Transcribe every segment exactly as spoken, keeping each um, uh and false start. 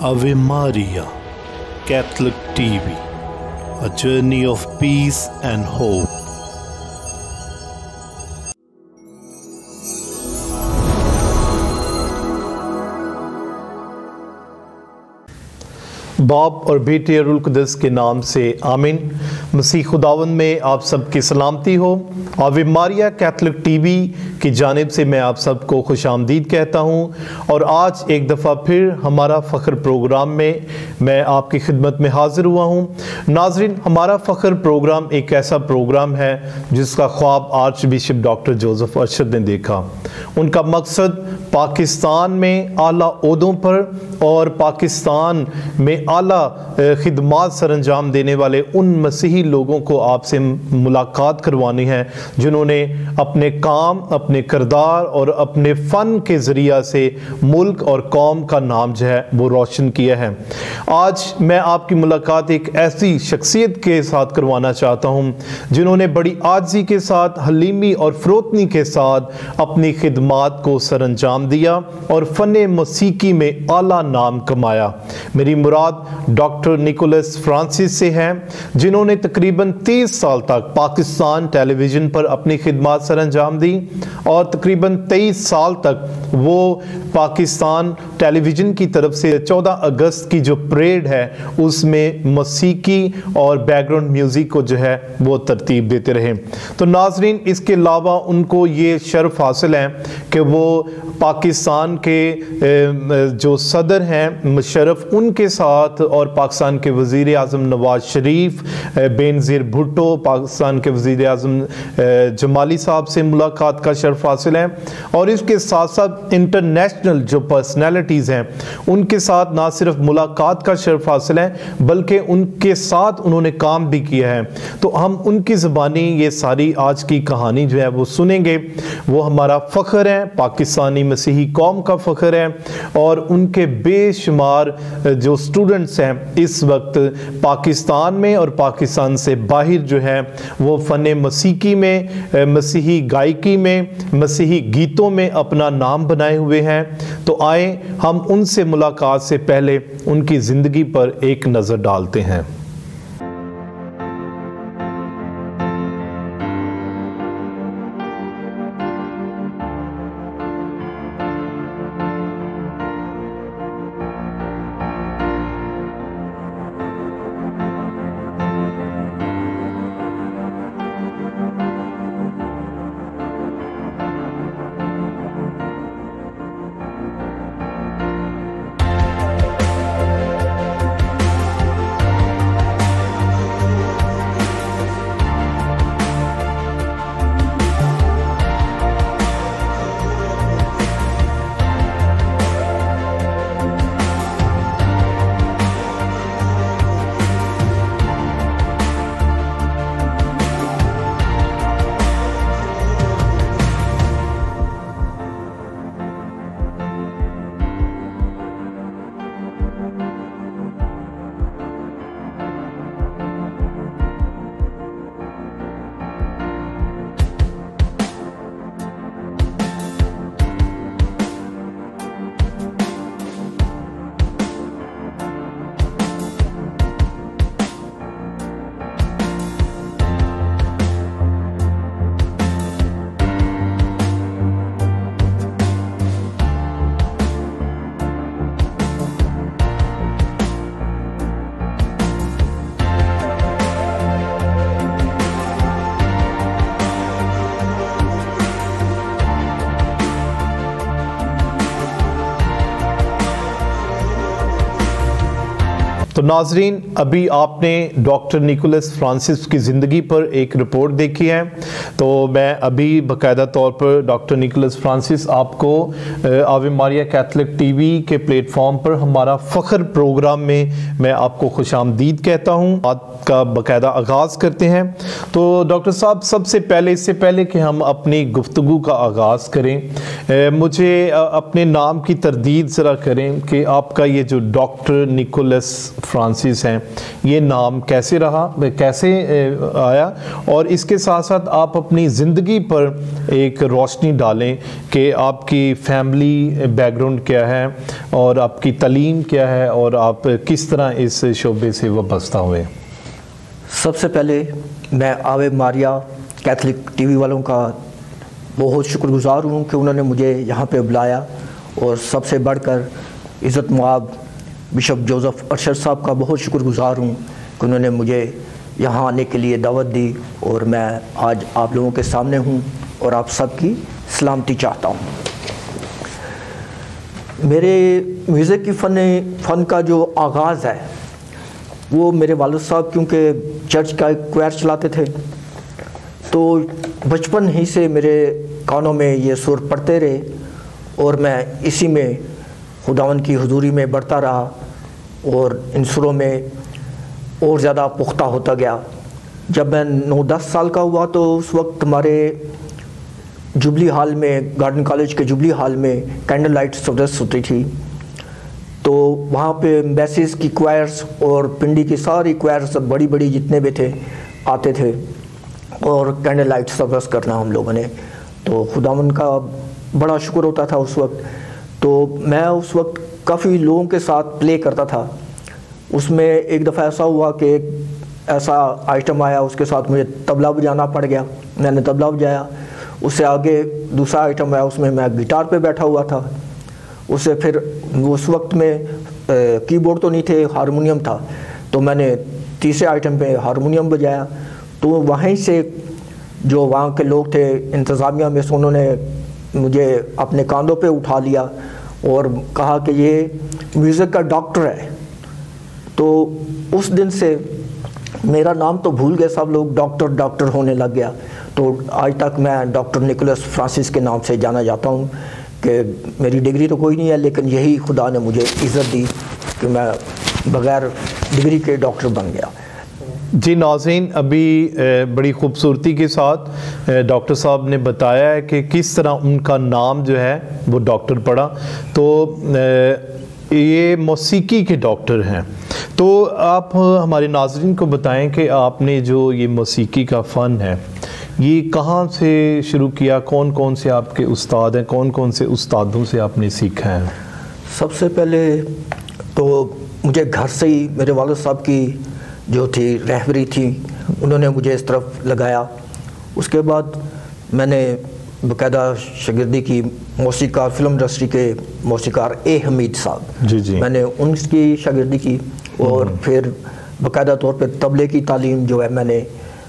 Ave Maria, Catholic T V, a journey of peace and hope. बाप और बेटे rule कुदस के नाम से आमीन। मसीह खुदावन में आप सबकी सलामती हो। आवे मारिया कैथलिक टीवी की जानिब से मैं आप सबको खुशामदीद कहता हूँ और आज एक दफ़ा फिर हमारा फ़ख्र प्रोग्राम में मैं आपकी खिदमत में हाज़िर हुआ हूँ। नाज़रीन, हमारा फ़ख्र प्रोग्राम एक ऐसा प्रोग्राम है जिसका ख्वाब archbishop doctor Joseph Arshad ने देखा। उनका मकसद पाकिस्तान में आला ओहदों पर और पाकिस्तान में आला खिदमात सर अंजाम देने वाले उन मसीही लोगों को आपसे मुलाकात करवानी है जिन्होंने अपने काम, अपने किरदार और अपने फ़न के ज़रिया से मुल्क और कौम का नाम जो है वो रोशन किया है। आज मैं आपकी मुलाकात एक ऐसी शख्सियत के साथ करवाना चाहता हूँ जिन्होंने बड़ी आजिज़ी के साथ, हलीमी और फ़रोतनी के साथ अपनी खिदमात को सर अंजाम दिया और फ़न मौसीकी में आला नाम कमाया। मेरी मुराद डॉक्टर निकोलस फ्रांसिस से है जिन्होंने तकरीबन तीस साल तक पाकिस्तान टेलीविज़न पर अपनी खिदमात सर अंजाम दी और तकरीबन तेईस साल तक वो पाकिस्तान टेलीविज़न की तरफ से चौदह अगस्त की जो परेड है उसमें मौसीकी और बैकग्राउंड म्यूज़िक को जो है वो तरतीब देते रहे। तो नाज़रीन, इसके अलावा उनको ये शर्फ हासिल है कि वो पाकिस्तान के जो सदर हैं मुशर्रफ, उनके साथ और पाकिस्तान के वज़ीर आज़म नवाज शरीफ, बेनज़ीर भुट्टो, पाकिस्तान के वज़ीर आज़म जमाली साहब से मुलाकात का शर्फ हासिल है और इसके साथ साथ इंटरनेशनल जो पर्सनैलिटीज़ हैं उनके साथ ना सिर्फ मुलाकात का शर्फ हासिल है बल्कि उनके साथ उन्होंने काम भी किया है। तो हम उनकी ज़बानी ये सारी आज की कहानी जो है वो सुनेंगे। वो हमारा फ़ख्र है, पाकिस्तानी मसीही कौम का फ़ख्र है और उनके बेशुमार जो स्टूडेंट्स हैं इस वक्त पाकिस्तान में और पाकिस्तान से बाहर जो है वो फ़न मौसीकी में, मसीही गायकी में, मसीही गीतों में अपना नाम बनाए हुए हैं। तो आए हम उनसे मुलाकात से पहले उनकी ज़िंदगी पर एक नज़र डालते हैं। तो नाजरीन, अभी आपने डॉक्टर निकोलस फ्रांसिस की ज़िंदगी पर एक रिपोर्ट देखी है। तो मैं अभी बाकायदा तौर पर डॉक्टर निकोलस फ्रांसिस आपको आवे मारिया कैथलिक टीवी के प्लेटफॉर्म पर हमारा फ़ख्र प्रोग्राम में मैं आपको खुशामदीद कहता हूँ। बात का बाकायदा आगाज़ करते हैं। तो डॉक्टर साहब, सबसे पहले इससे पहले कि हम अपनी गुफ्तगू का आगाज़ करें, मुझे अपने नाम की तरदीद ज़रा करें कि आपका ये जो डॉक्टर निकोलस فرانسس ہیں، یہ نام کیسے رہا، کیسے آیا، اور اس کے ساتھ ساتھ آپ اپنی زندگی پر ایک روشنی ڈالیں کہ آپ کی فیملی بیک گراؤنڈ کیا ہے اور آپ کی تعلیم کیا ہے اور آپ کس طرح اس شعبے سے وابستہ ہوئے۔ سب سے پہلے میں آوے ماریا کیتھولک ٹی وی والوں کا بہت شکر گزار ہوں کہ انہوں نے مجھے یہاں پہ بلایا، اور سب سے بڑھ کر عزت مآب بشپ جوزف ارشد صاحب کا بہت شکر گزار ہوں کہ انہوں نے مجھے یہاں آنے کے لیے دعوت دی، اور میں آج آپ لوگوں کے سامنے ہوں اور آپ سب کی سلامتی چاہتا ہوں۔ میرے میوزک کی فن فن کا جو آغاز ہے وہ میرے والد صاحب کیونکہ چرچ کا ایک کوائر چلاتے تھے، تو بچپن ہی سے میرے کانوں میں یہ سر پڑتے رہے اور میں اسی میں خداوند کی حضوری میں بڑھتا رہا اور ان سروں میں اور زیادہ پختہ ہوتا گیا۔ جب میں نو دس سال کا ہوا تو اس وقت ہمارے جبلی ہال میں، گارڈن کالج کے جبلی ہال میں کینڈل لائٹ سروس ہوتی تھی، تو وہاں پہ میسز کی کوائرز اور پنڈی کی ساری کوائرز بڑی بڑی جتنے بھی تھے آتے تھے اور کینڈل لائٹ سروس کرنا ہم لوگوں نے، تو خداوند کا بڑا شکر ہوتا تھا اس وقت۔ تو میں اس وقت کافی لوگوں کے ساتھ پلے کرتا تھا۔ اس میں ایک دفعہ ایسا ہوا کہ ایک ایسا آئٹم آیا، اس کے ساتھ مجھے طبلہ بجانا پڑ گیا، میں نے طبلہ بجایا۔ اس سے آگے دوسرا آئٹم آیا، اس میں میں گٹار پہ بیٹھا ہوا تھا۔ اس سے پھر اس وقت میں کی بورڈ تو نہیں تھے، ہارمونیم تھا، تو میں نے تیسرے آئٹم پہ ہارمونیم بجایا۔ تو وہیں سے جو وہاں کے لوگ تھے انتظامیہ میں سے، انہوں نے مجھے اپنے کاندھوں پہ اٹھا لیا اور کہا کہ یہ میوزک کا ڈاکٹر ہے۔ تو اس دن سے میرا نام تو بھول گئے سب لوگ، ڈاکٹر ڈاکٹر ہونے لگ گیا۔ تو آج تک میں ڈاکٹر نکولس فرانسس کے نام سے جانا جاتا ہوں، کہ میری ڈگری تو کوئی نہیں ہے، لیکن یہی خدا نے مجھے عزت دی کہ میں بغیر ڈگری کے ڈاکٹر بن گیا۔ جی ناظرین، ابھی بڑی خوبصورتی کے ساتھ ڈاکٹر صاحب نے بتایا ہے کہ کس طرح ان کا نام جو ہے وہ ڈاکٹر پڑا۔ تو یہ موسیقی کے ڈاکٹر ہیں، تو آپ ہمارے ناظرین کو بتائیں کہ آپ نے جو یہ موسیقی کا فن ہے یہ کہاں سے شروع کیا، کون کون سے آپ کے استاد ہیں، کون کون سے استادوں سے آپ نے سیکھا ہے؟ سب سے پہلے تو مجھے گھر سے ہی میرے والد صاحب کی جو تھی رہبری تھی، انہوں نے مجھے اس طرف لگایا۔ اس کے بعد میں نے باقاعدہ شاگردی کی موسیقار، فلم انڈسٹری کے موسیقار اے حمید صاحب، جی جی میں نے ان کی شاگردی کی، اور پھر باقاعدہ طور پہ طبلے کی تعلیم جو ہے میں نے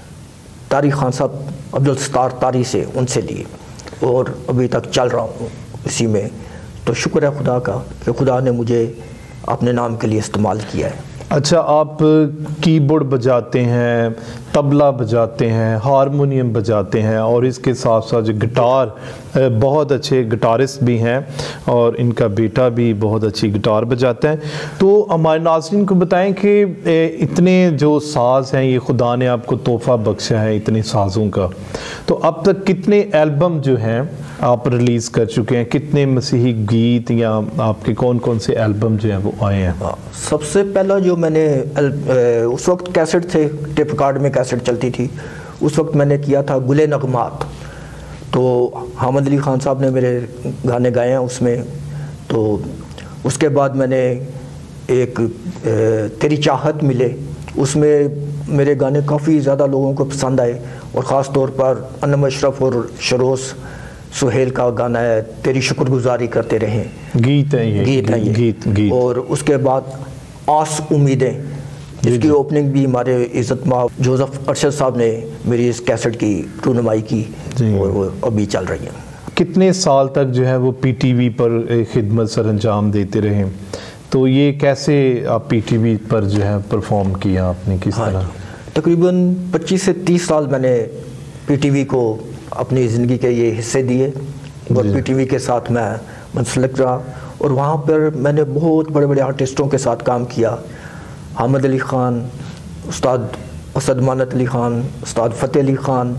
طارق خان صاحب، عبدالستار طاری سے ان سے لی، اور ابھی تک چل رہا ہوں اسی میں۔ تو شکر ہے خدا کا کہ خدا نے مجھے اپنے نام کے لیے استعمال کیا ہے۔ اچھا، آپ کی بورڈ بجاتے ہیں، طبلہ بجاتے ہیں، ہارمونیم بجاتے ہیں، اور اس کے ساتھ ساتھ جو گٹار، بہت اچھے گٹارسٹ بھی ہیں، اور ان کا بیٹا بھی بہت اچھی گٹار بجاتا ہے۔ تو ہمارے ناظرین کو بتائیں کہ اتنے جو ساز ہیں یہ خدا نے آپ کو تحفہ بخشا ہے اتنے سازوں کا، تو اب تک کتنے البم جو ہیں آپ ریلیز کر چکے ہیں، کتنے مسیحی گیت یا آپ کے کون کون سے البم جو ہیں وہ آئے ہیں؟ سب سے پہلا جو میں نے اس وقت کیسٹ تھے، ٹیپ کارڈ میں کیسٹ چلتی تھی، اس وقت میں نے کیا تھا گلے نغمات، تو حامد علی خان صاحب نے میرے گانے گائے ہیں اس میں۔ تو اس کے بعد میں نے ایک تیری چاہت ملے، اس میں میرے گانے کافی زیادہ لوگوں کو پسند آئے، اور خاص طور پر انم اشرف اور شروس سہیل کا گانا ہے تیری شکر گزاری کرتے رہیں، گیت ہے یہ، گیت ہے یہ گیت گیت اور اس کے بعد آس امیدیں، جس کی اوپننگ بھی ہمارے عزت مآب جوزف ارشد صاحب نے میری اس کیسٹ کی رونمائی کی، اور وہ ابھی چل رہی ہے۔ کتنے سال تک جو ہے وہ پی ٹی وی پر خدمت سر انجام دیتے رہے، تو یہ کیسے آپ پی ٹی وی پر جو ہے پرفارم کیا آپ نے، کس طرح؟ تقریباً پچیس سے تیس سال میں نے پی ٹی وی کو اپنی زندگی کے یہ حصے دیے، اور پی ٹی وی کے ساتھ میں منسلک رہا، اور وہاں پر میں نے بہت بڑے بڑے آرٹسٹوں کے ساتھ کام کیا، حامد علی خان، استاد اسد مانت علی خان، استاد فتح علی خان،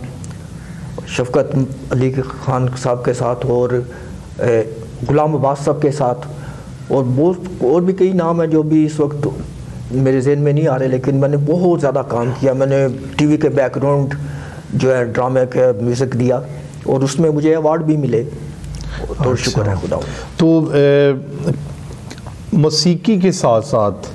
شفقت علی خان صاحب کے ساتھ، اور غلام عباس صاحب کے ساتھ، اور بہت اور بھی کئی نام ہیں جو بھی اس وقت میرے ذہن میں نہیں آ رہے، لیکن میں نے بہت زیادہ کام کیا. میں نے ٹی وی کے بیک گراؤنڈ جو ہے ڈرامے کا میوزک دیا اور اس میں مجھے ایوارڈ بھی ملے. تو شکر ہے خدا. تو موسیقی کے ساتھ ساتھ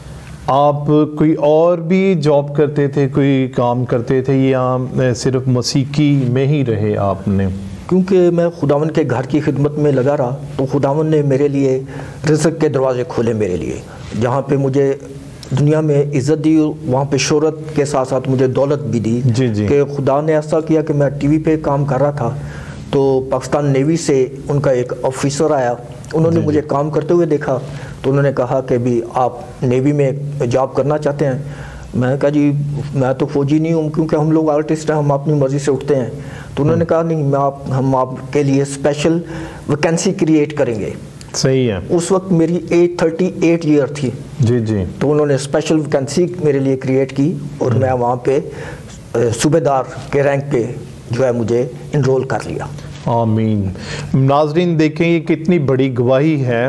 آپ کوئی اور بھی جاب کرتے تھے، کوئی کام کرتے تھے، یا صرف موسیقی میں ہی رہے آپ نے؟ کیونکہ میں خداوند کے گھر کی خدمت میں لگا رہا تو خداوند نے میرے لیے رزق کے دروازے کھولے میرے لیے. جہاں پہ مجھے دنیا میں عزت دی، وہاں پہ شہرت کے ساتھ ساتھ مجھے دولت بھی دی. جی جی. کہ خدا نے ایسا کیا کہ میں ٹی وی پہ کام کر رہا تھا تو پاکستان نیوی سے ان کا ایک آفیسر آیا. انہوں نے مجھے کام کرتے ہوئے دیکھا تو انہوں نے کہا کہ بھی آپ نیوی میں جاب کرنا چاہتے ہیں؟ میں نے کہا جی میں تو فوجی نہیں ہوں، کیونکہ ہم لوگ آرٹسٹ ہیں، ہم اپنی مرضی سے اٹھتے ہیں. تو انہوں نے کہا نہیں، میں آپ ہم آپ کے لیے اسپیشل ویکینسی کریٹ کریں گے. صحیح ہے. اس وقت میری ایج تھرٹی ایٹ ایئر تھی. جی جی. تو انہوں نے اسپیشل ویکینسی میرے لیے کریٹ کی اور میں وہاں پہ صوبے دار کے رینک پہ جو ہے مجھے انرول کر لیا. آمین. ناظرین دیکھیں یہ کتنی بڑی گواہی ہے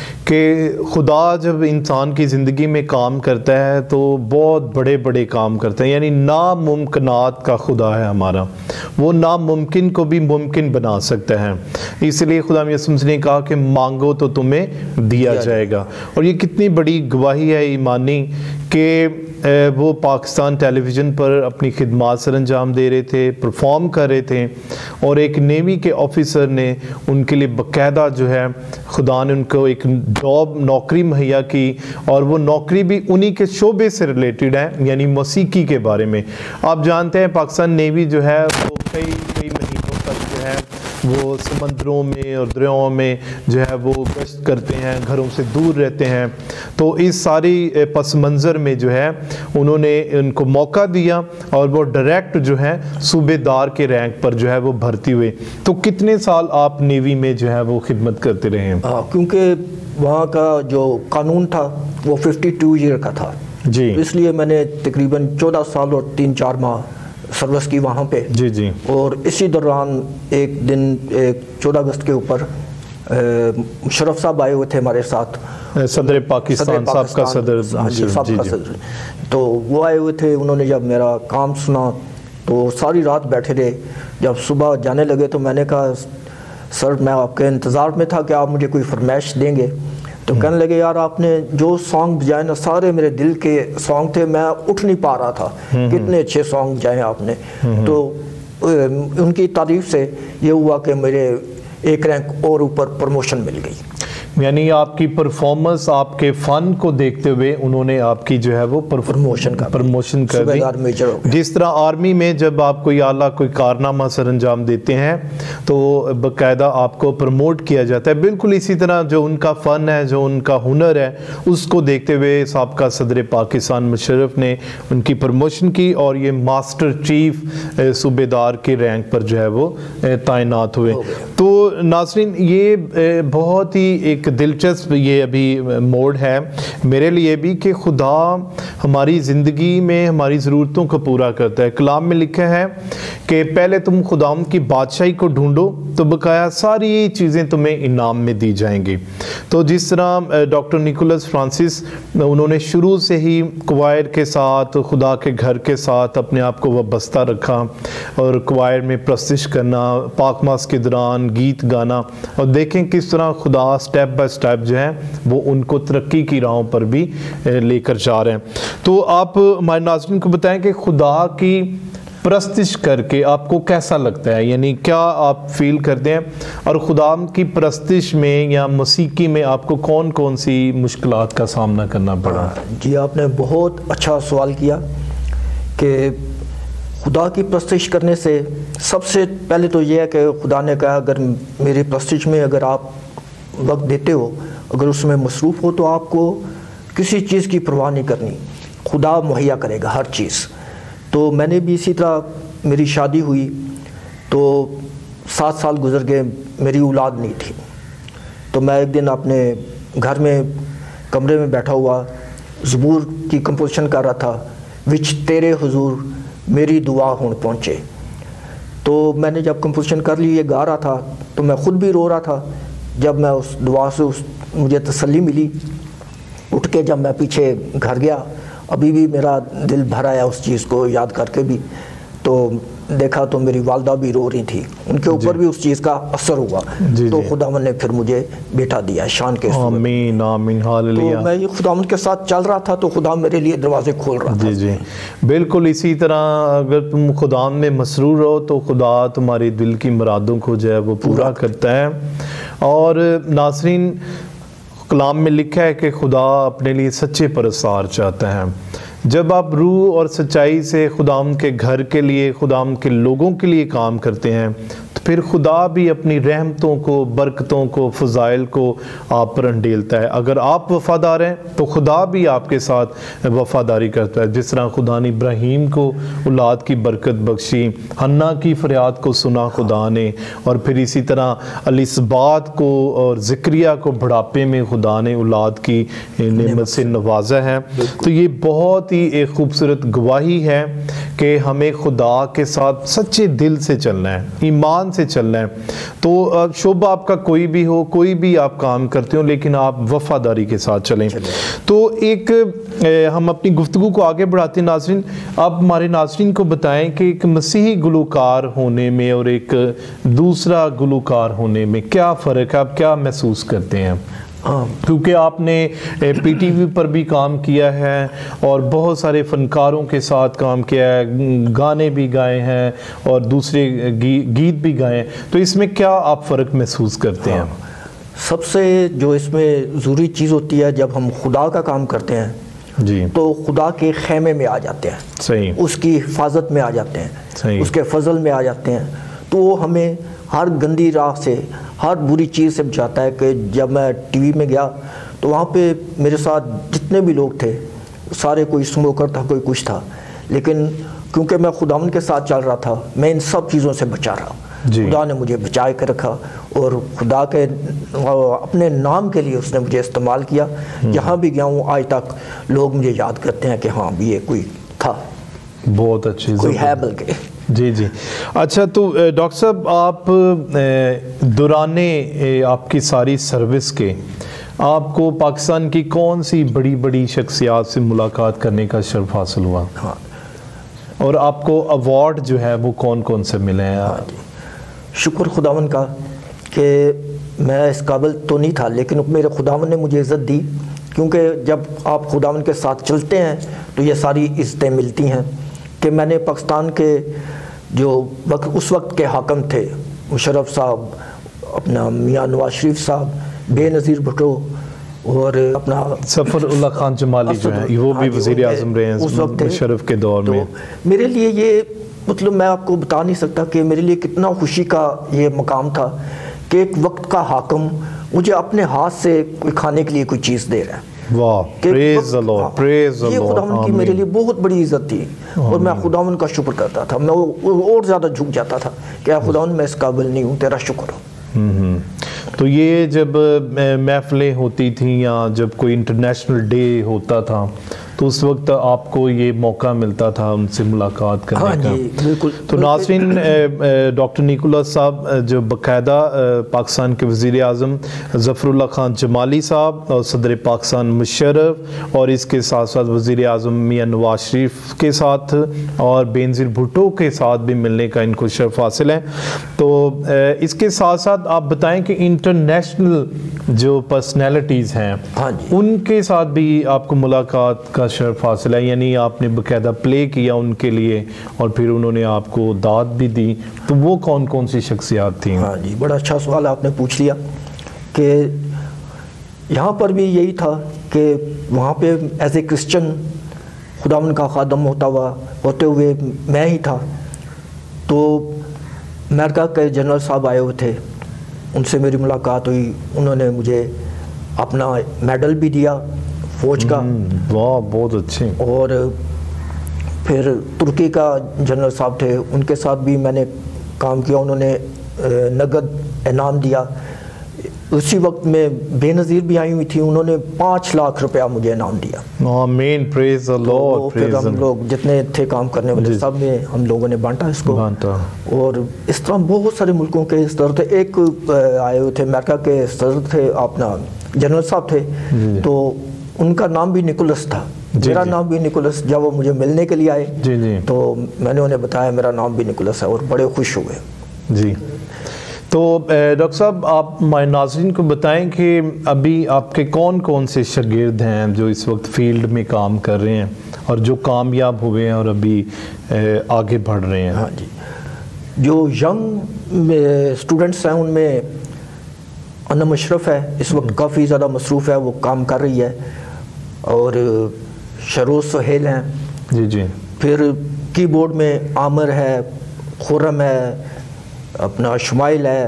کہ خدا جب انسان کی زندگی میں کام کرتا ہے تو بہت بڑے بڑے کام کرتا ہے. یعنی ناممکنات کا خدا ہے ہمارا، وہ ناممکن کو بھی ممکن بنا سکتا ہے. اس لیے خدا یسوع مسیح نے کہا کہ مانگو تو تمہیں دیا جائے گا. اور یہ کتنی بڑی گواہی ہے ایمانی کہ وہ پاکستان ٹیلی ویژن پر اپنی خدمات سر انجام دے رہے تھے، پرفارم کر رہے تھے، اور ایک نیوی کے آفیسر نے ان کے لیے باقاعدہ جو ہے خدا نے ان کو ایک جاب نوکری مہیا کی، اور وہ نوکری بھی انہی کے شعبے سے ریلیٹڈ ہے، یعنی موسیقی کے بارے میں. آپ جانتے ہیں پاکستان نیوی جو ہے وہ کئی کئی مہینوں تک جو ہے وہ سمندروں میں اور دریاؤں میں جو ہے وہ گشت کرتے ہیں، گھروں سے دور رہتے ہیں. تو اس ساری پس منظر میں جو ہے انہوں نے ان کو موقع دیا اور وہ ڈائریکٹ جو ہے صوبے دار کے رینک پر جو ہے وہ بھرتی ہوئے. تو کتنے سال آپ نیوی میں جو ہے وہ خدمت کرتے رہے ہیں؟ کیونکہ وہاں کا جو قانون تھا وہ ففٹی ٹو ایئر کا تھا. جی. اس لیے میں نے تقریباً چودہ سال اور تین چار ماہ سروس کی وہاں پہ. جی جی. اور اسی دوران ایک دن ایک چودہ اگست کے اوپر مشرف صاحب آئے ہوئے تھے ہمارے ساتھ، صدر پاکستان صاحب کا صدر. جی صاحب کا صدر. تو وہ آئے ہوئے تھے، انہوں نے جب میرا کام سنا تو ساری رات بیٹھے رہے. جب صبح جانے لگے تو میں نے کہا سر میں آپ کے انتظار میں تھا کہ آپ مجھے کوئی فرمائش دیں گے. تو کہنے لگے یار آپ نے جو سانگ بجائے نا سارے میرے دل کے سانگ تھے، میں اٹھ نہیں پا رہا تھا، کتنے اچھے سانگ بجائے آپ نے. تو ان کی تعریف سے یہ ہوا کہ میرے ایک رینک اور اوپر پروموشن مل گئی. یعنی آپ کی پرفارمنس، آپ کے فن کو دیکھتے ہوئے انہوں نے آپ کی جو ہے وہ پرموشن پرموشن کر دی. جس طرح آرمی میں جب آپ کوئی اعلیٰ کوئی کارنامہ سر انجام دیتے ہیں تو باقاعدہ آپ کو پروموٹ کیا جاتا ہے، بالکل اسی طرح جو ان کا فن ہے، جو ان کا ہنر ہے، اس کو دیکھتے ہوئے سابقہ صدر پاکستان مشرف نے ان کی پرموشن کی اور یہ ماسٹر چیف صوبے دار کے رینک پر جو ہے وہ تعینات ہوئے. تو ناظرین یہ بہت ہی ایک دلچسپ یہ ابھی موڈ ہے میرے لیے بھی کہ خدا ہماری زندگی میں ہماری ضرورتوں کو پورا کرتا ہے. کلام میں لکھا ہے کہ پہلے تم خداوند کی بادشاہی کو ڈھونڈو تو بقایا ساری چیزیں تمہیں انعام میں دی جائیں گی. تو جس طرح ڈاکٹر نیکولس فرانسس انہوں نے شروع سے ہی کوائر کے ساتھ، خدا کے گھر کے ساتھ اپنے آپ کو وابستہ رکھا اور کوائر میں پرستش کرنا، پاک ماس کے دوران گیت گانا، اور دیکھیں کس طرح خدا سٹیپ بائی سٹیپ جو ہے وہ ان کو ترقی کی راہوں پر بھی لے کر جا رہے ہیں. تو آپ ہمارے ناظرین کو بتائیں کہ خدا کی پرستش کر کے آپ کو کیسا لگتا ہے، یعنی کیا آپ فیل کرتے ہیں، اور خدا کی پرستش میں یا موسیقی میں آپ کو کون کون سی مشکلات کا سامنا کرنا پڑا؟ جی آپ نے بہت اچھا سوال کیا کہ خدا کی پرستش کرنے سے سب سے پہلے تو یہ ہے کہ خدا نے کہا اگر میری پرستش میں اگر آپ وقت دیتے ہو، اگر اس میں مصروف ہو تو آپ کو کسی چیز کی پرواہ نہیں کرنی، خدا مہیا کرے گا ہر چیز. تو میں نے بھی اسی طرح میری شادی ہوئی تو سات سال گزر گئے، میری اولاد نہیں تھی. تو میں ایک دن اپنے گھر میں کمرے میں بیٹھا ہوا زبور کی کمپوزیشن کر رہا تھا، وچ تیرے حضور میری دعا ہون پہنچے. تو میں نے جب کمپوزیشن کر لی، یہ گا رہا تھا تو میں خود بھی رو رہا تھا. جب میں اس دعا سے اس مجھے تسلی ملی اٹھ کے جب میں پیچھے گھر گیا، ابھی بھی میرا دل بھر آیا اس چیز کو یاد کر کے بھی، تو دیکھا تو میری والدہ بھی رو رہی تھی، ان کے اوپر بھی اس چیز کا اثر ہوا، تو خداوند نے پھر مجھے بیٹا دیا شان کے صورت۔ آمین آمین ہاللویہ۔ تو میں یہ خداوند کے ساتھ چل رہا تھا تو خدا میرے لیے دروازے کھول رہا تھا۔ جی جی بالکل اسی طرح اگر تم خدا میں مسرور رہو تو خدا تمہاری دل کی مرادوں کو جو ہے وہ پورا کرتا ہے۔ اور ناظرین، کلام میں لکھا ہے کہ خدا اپنے لیے سچے پرستار چاہتا ہے۔ جب آپ روح اور سچائی سے خداوند کے گھر کے لیے، خداوند کے لوگوں کے لیے کام کرتے ہیں تو پھر خدا بھی اپنی رحمتوں کو، برکتوں کو، فضائل کو آپ پر انڈیلتا ہے۔ اگر آپ وفادار ہیں تو خدا بھی آپ کے ساتھ وفاداری کرتا ہے۔ جس طرح خدا نے ابراہیم کو اولاد کی برکت بخشی، حنا کی فریاد کو سنا خدا نے، اور پھر اسی طرح الیصابات کو اور زکریا کو بڑھاپے میں خدا نے اولاد کی نعمت سے نوازا ہے۔ تو یہ بہت ہی ایک خوبصورت گواہی ہے کہ ہمیں خدا کے ساتھ سچے دل سے چلنا ہے، ایمان سے چلنا ہے۔ تو شعبہ آپ کا کوئی بھی ہو، کوئی بھی آپ کام کرتے ہو، لیکن آپ وفاداری کے ساتھ چلیں۔ تو ایک ہم اپنی گفتگو کو آگے بڑھاتے ہیں ناظرین، آپ ہمارے ناظرین کو بتائیں کہ ایک مسیحی گلوکار ہونے میں اور ایک دوسرا گلوکار ہونے میں کیا فرق ہے، آپ کیا محسوس کرتے ہیں؟ کیونکہ آپ نے پی ٹی وی پر بھی کام کیا ہے اور بہت سارے فنکاروں کے ساتھ کام کیا ہے، گانے بھی گائے ہیں اور دوسرے گیت بھی گائے ہیں، تو اس میں کیا آپ فرق محسوس کرتے ہیں؟ سب سے جو اس میں ضروری چیز ہوتی ہے، جب ہم خدا کا کام کرتے ہیں جی تو خدا کے خیمے میں آ جاتے ہیں، صحیح، اس کی حفاظت میں آ جاتے ہیں، صحیح، اس کے فضل میں آ جاتے ہیں، تو وہ ہمیں ہر گندی راہ سے، ہر بری چیز سے بچاتا ہے۔ کہ جب میں ٹی وی میں گیا تو وہاں پہ میرے ساتھ جتنے بھی لوگ تھے سارے، کوئی اسموکر تھا، کوئی کچھ تھا، لیکن کیونکہ میں خداوند کے ساتھ چل رہا تھا میں ان سب چیزوں سے بچا رہا۔ جی خدا نے مجھے بچائے کے رکھا اور خدا کے اپنے نام کے لیے اس نے مجھے استعمال کیا۔ جہاں بھی گیا ہوں آج تک لوگ مجھے یاد کرتے ہیں کہ ہاں بھی یہ کوئی تھا، بہت اچھی، کوئی ہے بلکہ۔ جی جی اچھا، تو ڈاکٹر صاحب آپ دوران آپ کی ساری سروس کے آپ کو پاکستان کی کون سی بڑی بڑی شخصیات سے ملاقات کرنے کا شرف حاصل ہوا؟ ہاں، اور آپ کو ایوارڈ جو ہے وہ کون کون سے ملے ہیں؟ ہاں جی، شکر خداوند کا کہ میں اس قابل تو نہیں تھا، لیکن میرے خداوند نے مجھے عزت دی، کیونکہ جب آپ خداوند کے ساتھ چلتے ہیں تو یہ ساری عزتیں ملتی ہیں۔ کہ میں نے پاکستان کے جو وقت اس وقت کے حاکم تھے، مشرف صاحب، اپنا میاں نواز شریف صاحب، بے نظیر بھٹو، اور اپنا ظفر اللہ خان جمالی جو ہیں وہ بھی وزیر اعظم رہے ہیں مشرف کے دور میں۔ میرے لیے یہ مطلب میں آپ کو بتا نہیں سکتا کہ میرے لیے کتنا خوشی کا یہ مقام تھا کہ ایک وقت کا حاکم مجھے اپنے ہاتھ سے کوئی کھانے کے لیے کوئی چیز دے رہا ہے۔ واہ، پریز دی لارڈ، پریز دی یہ لارڈ۔ خداوند کی میرے لیے بہت بڑی عزت تھی اور میں خداوند کا شکر کرتا تھا، میں اور زیادہ جھک جاتا تھا کہ اے خداوند میں اس قابل نہیں ہوں، تیرا شکر ہو۔ تو یہ جب محفلیں ہوتی تھیں یا جب کوئی انٹرنیشنل ڈے ہوتا تھا تو اس وقت آپ کو یہ موقع ملتا تھا ان سے ملاقات کرنے ہاں کا؟ جی بالکل۔ تو ناظرین، ڈاکٹر نیکولاس صاحب جو باقاعدہ پاکستان کے وزیر اعظم ظفر اللہ خان جمالی صاحب اور صدر پاکستان مشرف اور اس کے ساتھ ساتھ وزیر اعظم میاں نواز شریف کے ساتھ اور بینظیر بھٹو کے ساتھ بھی ملنے کا ان کو شرف حاصل ہے۔ تو اس کے ساتھ ساتھ آپ بتائیں کہ انٹرنیشنل جو پرسنالٹیز ہیں ہاں جی، ان کے ساتھ بھی آپ کو ملاقات کا شرف حاصل ہے، یعنی آپ نے باقاعدہ پلے کیا ان کے لیے اور پھر انہوں نے آپ کو داد بھی دی، تو وہ کون کون سی شخصیات تھیں؟ ہاں جی، بڑا اچھا سوال آپ نے پوچھ لیا کہ یہاں پر بھی یہی تھا کہ وہاں پہ ایز اے کرسچن خداوند کا خادم ہوتا ہوا ہوتے ہوئے میں ہی تھا، تو امریکہ کے جنرل صاحب آئے ہوئے تھے، ان سے میری ملاقات ہوئی، انہوں نے مجھے اپنا میڈل بھی دیا فوج کا۔ واہ، بہت اچھے۔ اور پھر ترکی کا جنرل صاحب تھے، ان کے ساتھ بھی میں نے کام کیا، انہوں نے نقد انعام دیا۔ اسی وقت میں بے نظیر بھی آئی ہوئی تھی، انہوں نے پانچ لاکھ روپیہ مجھے انعام دیا۔ آمین، پریز دی لارڈ۔ پھر ہم لوگ جتنے تھے کام کرنے والے سب میں ہم لوگوں نے بانٹا اس کو، اور اس طرح بہت سارے ملکوں کے صدر تھے۔ ایک آئے ہوئے تھے امریکہ کے صدر تھے، اپنا جنرل صاحب تھے، تو ان کا نام بھی نکولس تھا، میرا نام بھی نکولس. جب وہ مجھے ملنے کے لیے آئے جی جی تو میں نے انہیں بتایا میرا نام بھی نکولس ہے اور بڑے خوش ہوئے. جی تو ڈاکٹر صاحب آپ ہمارے ناظرین کو بتائیں کہ ابھی آپ کے کون کون سے شاگرد ہیں جو اس وقت فیلڈ میں کام کر رہے ہیں اور جو کامیاب ہوئے ہیں اور ابھی آگے بڑھ رہے ہیں؟ ہاں جی، جو ینگ اسٹوڈنٹس ہیں ان میں انم اشرف ہے، اس وقت کافی زیادہ مصروف ہے، وہ کام کر رہی ہے. اور شروز سہیل ہیں. جی جی پھر کی بورڈ میں عامر ہے، خرم ہے، اپنا شمائل ہے،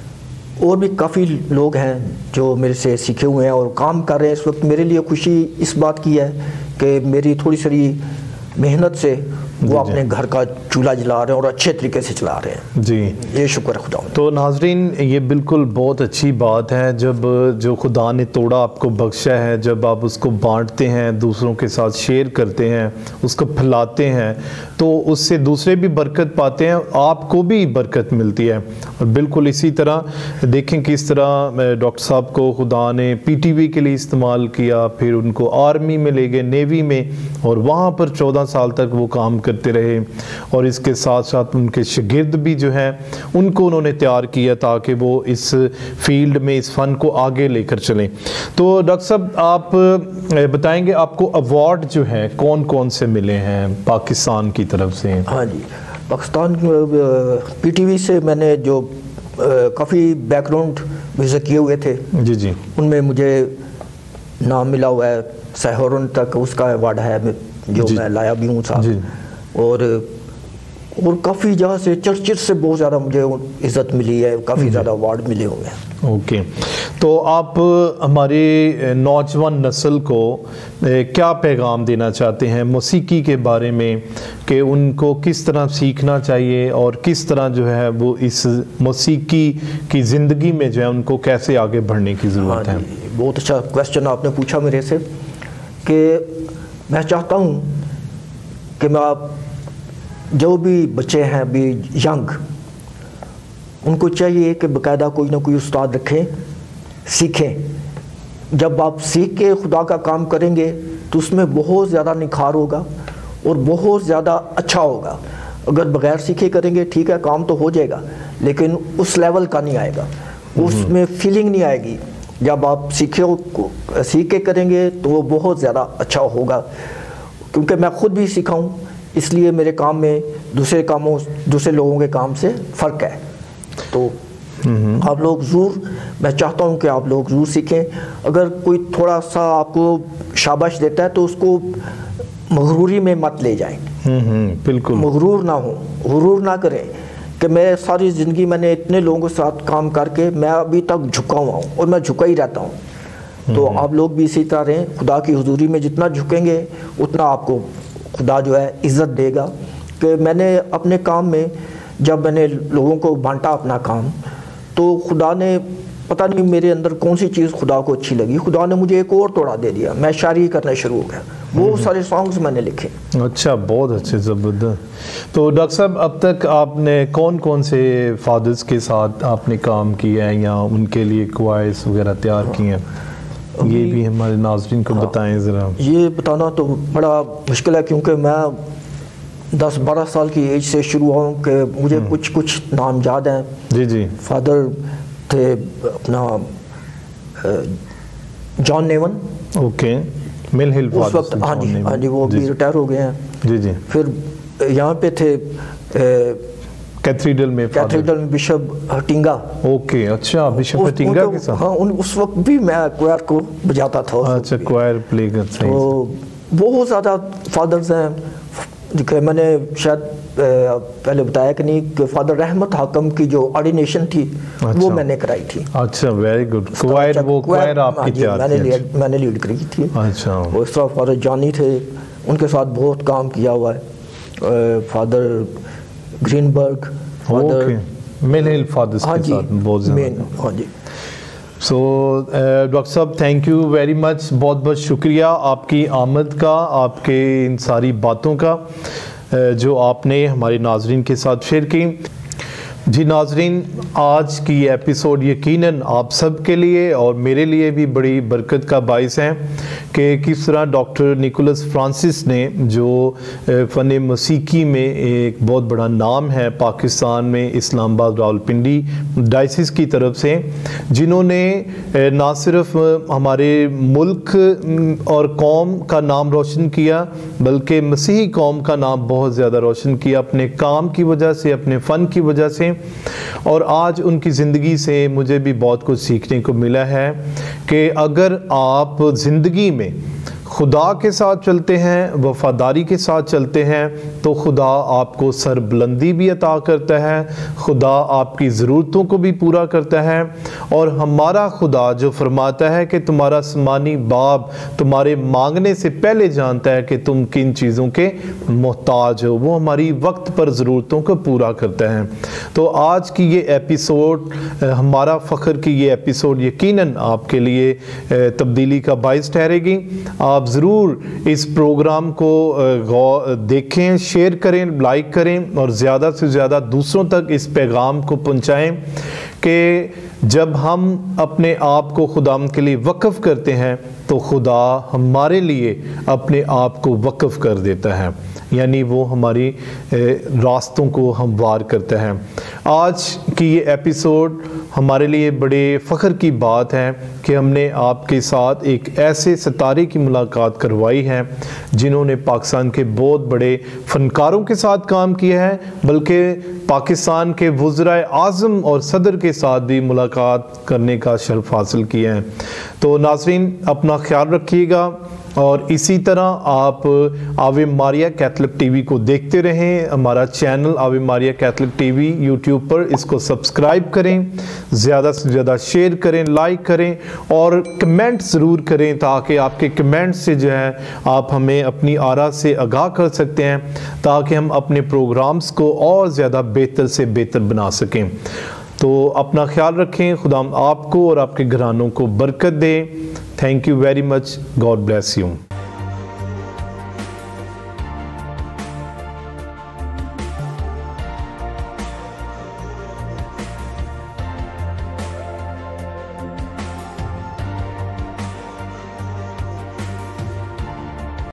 اور بھی کافی لوگ ہیں جو میرے سے سیکھے ہوئے ہیں اور کام کر رہے ہیں. اس وقت میرے لیے خوشی اس بات کی ہے کہ میری تھوڑی سی محنت سے وہ اپنے گھر کا چولہا جلا رہے ہیں اور اچھے طریقے سے چلا رہے ہیں. جی یہ شکر ہے خدا. تو ناظرین یہ بالکل بہت اچھی بات ہے جب جو خدا نے توڑا آپ کو بخشا ہے، جب آپ اس کو بانٹتے ہیں، دوسروں کے ساتھ شیئر کرتے ہیں، اس کو پھیلاتے ہیں تو اس سے دوسرے بھی برکت پاتے ہیں، آپ کو بھی برکت ملتی ہے. اور بالکل اسی طرح دیکھیں کس طرح ڈاکٹر صاحب کو خدا نے پی ٹی وی کے لیے استعمال کیا، پھر ان کو آرمی میں لے گئے، نیوی میں، اور وہاں پر چودہ سال تک وہ کام کرتے رہے. اور اس کے ساتھ ساتھ ان کے شاگرد بھی جو ہیں ان کو انہوں نے تیار کیا تاکہ وہ اس فیلڈ میں اس فن کو آگے لے کر چلیں. تو ڈاکٹر صاحب آپ بتائیں گے آپ کو ایوارڈ جو ہیں کون کون سے ملے ہیں پاکستان کی طرف سے؟ ہاں جی، پاکستان پی ٹی وی سے میں نے جو کافی بیک گراؤنڈ میوزک کیے ہوئے تھے جی جی ان میں مجھے نام ملا ہوا ہے. سہورن تک اس کا ایوارڈ ہے جو جی میں لایا بھی ہوں ساتھ. جی اور اور کافی جگہ سے چرچز سے بہت زیادہ مجھے عزت ملی ہے، کافی زیادہ ایوارڈ ملے ہوئے ہیں. اوکے، تو آپ ہماری نوجوان نسل کو کیا پیغام دینا چاہتے ہیں موسیقی کے بارے میں کہ ان کو کس طرح سیکھنا چاہیے اور کس طرح جو ہے وہ اس موسیقی کی زندگی میں جو ہے ان کو کیسے آگے بڑھنے کی ضرورت ہے؟ ہاں جی، بہت اچھا کویسچن آپ نے پوچھا میرے سے کہ میں چاہتا ہوں کہ میں آپ جو بھی بچے ہیں بھی ینگ ان کو چاہیے کہ باقاعدہ کوئی نہ کوئی استاد رکھیں، سیکھیں. جب آپ سیکھ کے خدا کا کام کریں گے تو اس میں بہت زیادہ نکھار ہوگا اور بہت زیادہ اچھا ہوگا. اگر بغیر سیکھے کریں گے ٹھیک ہے کام تو ہو جائے گا لیکن اس لیول کا نہیں آئے گا، اس میں فیلنگ نہیں آئے گی. جب آپ سیکھے سیکھ کے کریں گے تو وہ بہت زیادہ اچھا ہوگا. کیونکہ میں خود بھی سیکھا ہوں اس لیے میرے کام میں دوسرے کاموں دوسرے لوگوں کے کام سے فرق ہے. تو آپ لوگ ضرور، میں چاہتا ہوں کہ آپ لوگ ضرور سیکھیں. اگر کوئی تھوڑا سا آپ کو شاباش دیتا ہے تو اس کو مغروری میں مت لے جائیں. بالکل مغرور نہ ہوں، غرور نہ کریں کہ میں ساری زندگی میں نے اتنے لوگوں کے ساتھ کام کر کے میں ابھی تک جھکا ہوا ہوں اور میں جھکا ہی رہتا ہوں. تو آپ لوگ بھی اسی طرح رہیں، خدا کی حضوری میں جتنا جھکیں گے اتنا آپ کو خدا جو ہے عزت دے گا. کہ میں نے اپنے کام میں جب میں نے لوگوں کو بانٹا اپنا کام تو خدا نے پتہ نہیں میرے اندر کون سی چیز خدا کو اچھی لگی، خدا نے مجھے ایک اور توڑا دے دیا، میں شاعری کرنا شروع ہو گیا. وہ سارے سانگز میں نے لکھے. اچھا، بہت اچھے، زبردست. تو ڈاکٹر صاحب اب تک آپ نے کون کون سے فادرز کے ساتھ آپ نے کام کیا ہے یا ان کے لیے کوائرز وغیرہ تیار کی ہیں؟ یہ بھی ہمارے ناظرین کو بتائیں ذرا. یہ بتانا تو بڑا مشکل ہے کیونکہ میں دس بارہ سال کی ایج سے شروع ہوا ہوں کہ مجھے کچھ کچھ نام یاد ہیں. جی جی فادر تھے اپنا جان نیون. اوکے، مل ہل اس وقت. ہاں جی ہاں جی وہ بھی ریٹائر ہو گئے ہیں. جی جی پھر یہاں پہ تھے کیتھیڈرل میں کیتھیڈرل میں بشپ ہٹنگا. اوکے، اچھا، بشپ ہٹنگا کے ساتھ. ہاں اس وقت بھی میں کوائر کو بجاتا تھا. اچھا، کوائر پلے کرتا. تو بہت زیادہ فادرز ہیں کہ میں نے شاید پہلے بتایا کہ نہیں کہ فادر رحمت حاکم کی جو آرڈینیشن تھی وہ میں نے کرائی تھی. اچھا، ویری گڈ. کوائر وہ کوائر آپ کی تیار تھی، میں نے لیڈ کری تھی. اچھا. اور اس طرح فادر جانی تھے، ان کے ساتھ بہت کام کیا ہوا ہے. فادر گرین برگ، فادر مل ہل فادرز کے ساتھ بہت زیادہ. ہاں جی. سو ڈاکٹر صاحب تھینک یو ویری مچ، بہت بہت شکریہ آپ کی آمد کا، آپ کے ان ساری باتوں کا جو آپ نے ہمارے ناظرین کے ساتھ شیئر کی. जी नाजरीन, आज की ये एपिसोड यकीनन आप सब के लिए और मेरे लिए भी बड़ी बरकत का बाइस है कि किस तरह डॉक्टर निकोलस फ्रांसिस ने, जो फ़न मौसीकी में एक बहुत बड़ा नाम है पाकिस्तान में, इस्लामाबाद रावलपिंडी डायसिस की तरफ से, जिन्होंने ना सिर्फ हमारे मुल्क और कौम का नाम रोशन किया बल्कि मसीही कौम का नाम बहुत ज़्यादा रोशन किया अपने काम की वजह से, अपने फ़न की वजह से। और आज उनकी ज़िंदगी से मुझे भी बहुत कुछ सीखने को मिला है कि अगर आप ज़िंदगी में खुदा के साथ चलते हैं, वफ़ादारी के साथ चलते हैं, तो खुदा आपको सरबुलंदी भी अता करता है, खुदा आपकी ज़रूरतों को भी पूरा करता है। और हमारा खुदा जो फरमाता है कि तुम्हारा आसमानी बाप तुम्हारे मांगने से पहले जानता है कि तुम किन चीज़ों के मोहताज हो, वो हमारी वक्त पर ज़रूरतों को पूरा करता है। तो आज की ये एपिसोड, हमारा फ़ख्र की ये एपिसोड यकीनन आपके लिए तब्दीली का बाइस ठहरेगी। आप ज़रूर इस प्रोग्राम को देखें, शेयर करें, लाइक करें और ज़्यादा से ज़्यादा दूसरों तक इस पैगाम को पहुंचाएं कि जब हम अपने आप को खुदा के लिए वक्फ़ करते हैं तो खुदा हमारे लिए अपने आप को वक्फ़ कर देता है, यानी वो हमारी रास्तों को हमवार करता है। आज की ये एपिसोड हमारे लिए बड़े फ़ख्र की बात है कि हमने आपके साथ एक ऐसे सितारे की मुलाकात करवाई है जिन्होंने पाकिस्तान के बहुत बड़े फ़नकारों के साथ काम किया है, बल्कि पाकिस्तान के वज़राए आज़म और सदर के साथ भी मुलाकात करने का शर्फ हासिल किया है। तो नाज़रीन, अपना ख्याल रखिएगा और इसी तरह आप आवे मारिया कैथलिक टीवी को देखते रहें। हमारा चैनल आवे मारिया कैथलिक टीवी यूट्यूब पर, इसको सब्सक्राइब करें, ज़्यादा से ज़्यादा शेयर करें, लाइक करें और कमेंट ज़रूर करें, ताकि आपके कमेंट से जो है आप हमें अपनी आरा से आगाह कर सकते हैं, ताकि हम अपने प्रोग्राम्स को और ज़्यादा बेहतर से बेहतर बना सकें। तो अपना ख्याल रखें, खुदा आपको और आपके घरानों को बरकत दे। Thank you very much, God bless you.